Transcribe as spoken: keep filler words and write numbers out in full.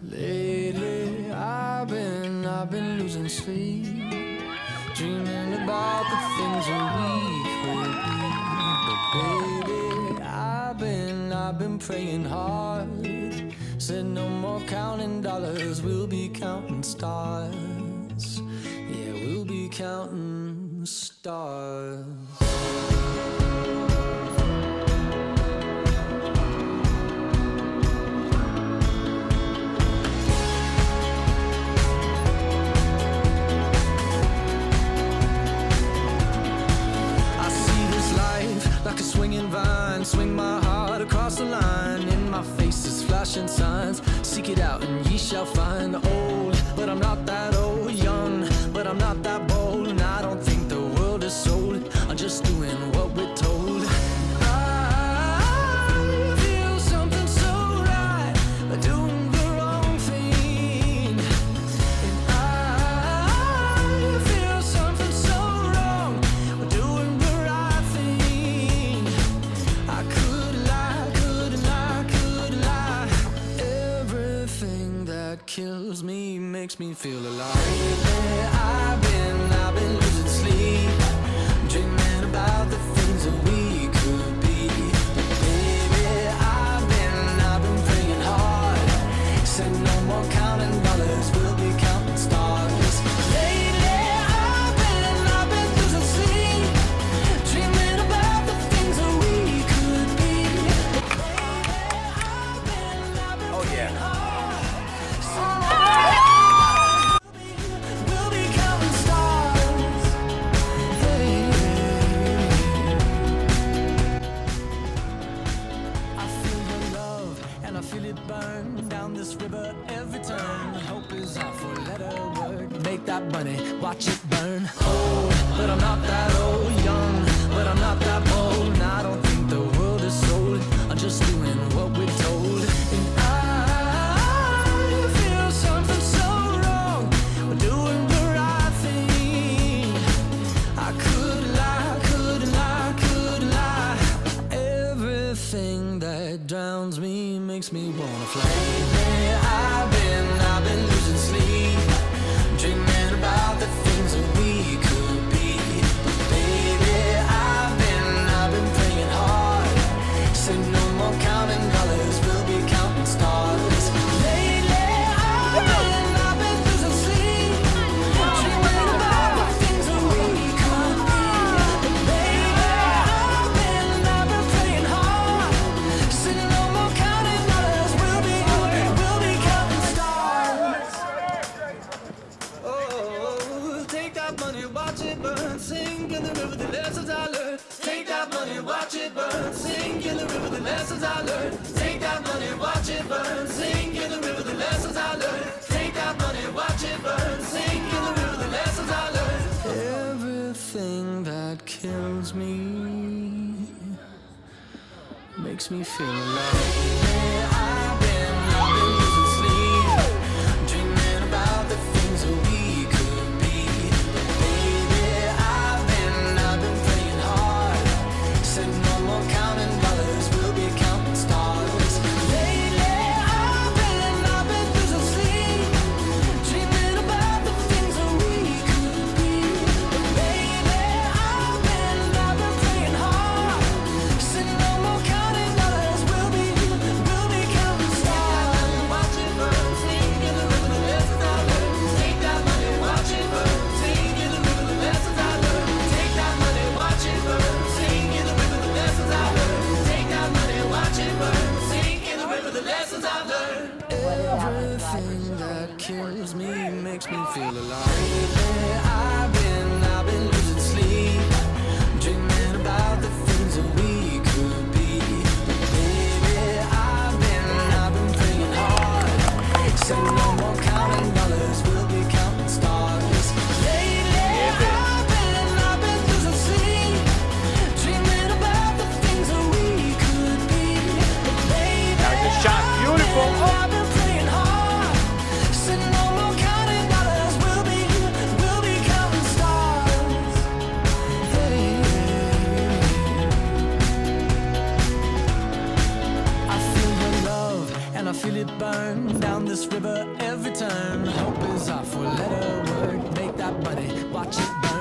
Lately, I've been, I've been losing sleep, dreaming about the things that we could be. But baby, I've been, I've been praying hard. Said no more counting dollars, we'll be counting stars. Yeah, we'll be counting stars. Like a swinging vine, swing my heart across the line. In my face is flashing signs. Seek it out and ye shall find. Old, but I'm not that old. Young, but I'm not that bold. And I don't think the world is sold. I'm just doing what we're told. I feel something so right, doing the wrong thing. And I feel something so wrong, doing the right thing. I could lie, could lie, could lie. Everything that kills me makes me feel alive. Lately, I've been, I've been losing sleep, dreaming about the things that we could be. But baby, I've been, I've been praying hard. Said no more counting dollars, we'll be counting stars. Lately, I've been, I've been losing sleep, dreaming about the things that we could be. Oh yeah. We'll be counting stars. Hey. I feel your love and I feel it burn down this river every turn. Hope is our four-letter word. Make that money, watch it burn. Old, but I'm not that old. Young, but I'm not that bold. And I don't think the world is sold. I'm just doing what we're told. And I feel something so wrong. We're doing the right thing. I could lie, could lie, could lie. Everything that drowns me makes me wanna fly. Lately, I've been, I've been losing sleep, dreaming about the things that we could be. But baby, I've been, I've been praying hard. Said no more counting dollars, we'll be counting stars. Lately, I've been, I've been losing sleep, dreaming about the things that we could be. But baby, I've been, I've been praying hard. Said no more counting dollars, we'll be, we'll be counting stars. Oh, take that money, watch it burn, sink in the river, the lessons I learned. Take that money, watch it burn, sink in the river, the lessons I learned. Take that money, watch it burn, sink in the river, the lessons I learned. Take that money, watch it burn, sink in the river, the lessons I learned. Everything that kills me makes me feel alive. I've been, I've been losing sleep, dreaming about the things that we could be. But baby, I've been, I've been praying hard. Said no more counting dollars, we'll be counting stars. Lately, I've been, I've been losing sleep, dreaming about the things that we could be. But baby, I've been, I've been praying hard. Said no more counting dollars, we'll be, we'll feel it burn down this river every turn. Hope is our four-letter word. Make that money, watch it burn.